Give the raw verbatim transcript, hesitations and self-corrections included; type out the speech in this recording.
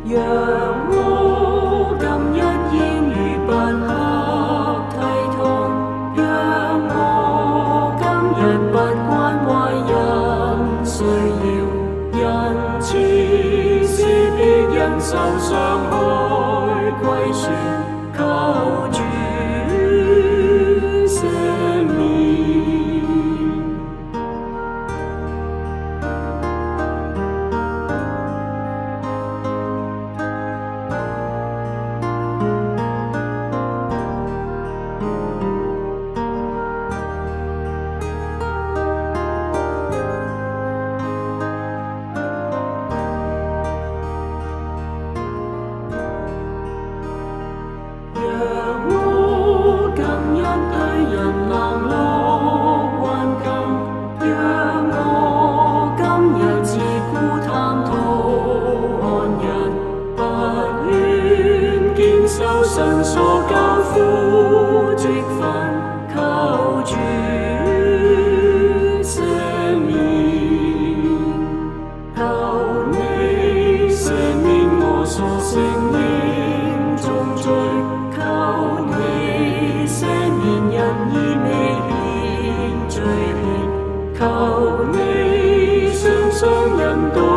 讓我今日言語不合體統，讓我今日不關懷人需要，因此是別人受傷害虧損，求主赦免。受神所交付職分，求主赦免，求你赦免我所承認眾罪，求你赦免因義未獻罪獻，求你常常引導。